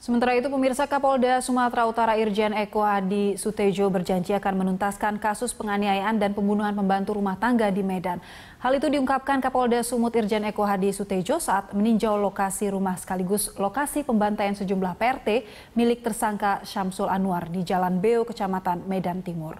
Sementara itu, pemirsa, Kapolda Sumatera Utara Irjen Eko Hadi Sutejo berjanji akan menuntaskan kasus penganiayaan dan pembunuhan pembantu rumah tangga di Medan. Hal itu diungkapkan Kapolda Sumut Irjen Eko Hadi Sutejo saat meninjau lokasi rumah sekaligus lokasi pembantaian sejumlah PRT milik tersangka Syamsul Anwar di Jalan Beo, Kecamatan Medan Timur.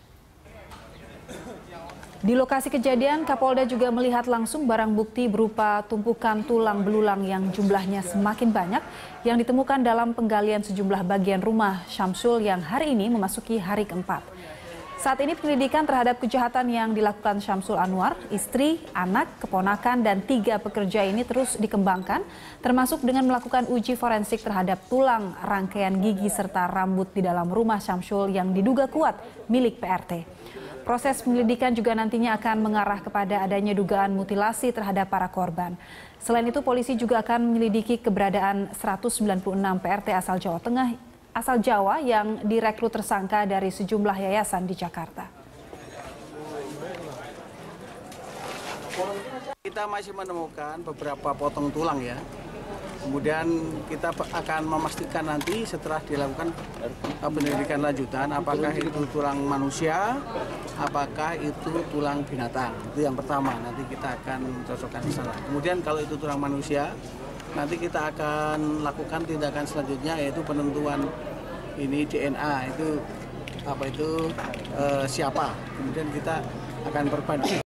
Di lokasi kejadian, Kapolda juga melihat langsung barang bukti berupa tumpukan tulang belulang yang jumlahnya semakin banyak yang ditemukan dalam penggalian sejumlah bagian rumah Syamsul yang hari ini memasuki hari keempat. Saat ini penyelidikan terhadap kejahatan yang dilakukan Syamsul Anwar, istri, anak, keponakan, dan 3 pekerja ini terus dikembangkan, termasuk dengan melakukan uji forensik terhadap tulang, rangkaian gigi, serta rambut di dalam rumah Syamsul yang diduga kuat milik PRT. Proses penyelidikan juga nantinya akan mengarah kepada adanya dugaan mutilasi terhadap para korban. Selain itu, polisi juga akan menyelidiki keberadaan 196 PRT asal Jawa yang direkrut tersangka dari sejumlah yayasan di Jakarta. Kita masih menemukan beberapa potong tulang ya. Kemudian kita akan memastikan nanti setelah dilakukan penyelidikan lanjutan apakah itu tulang manusia, apakah itu tulang binatang. Itu yang pertama, nanti kita akan cocokkan di sana. Kemudian kalau itu tulang manusia, nanti kita akan lakukan tindakan selanjutnya yaitu penentuan ini DNA, itu siapa. Kemudian kita akan perbandingkan.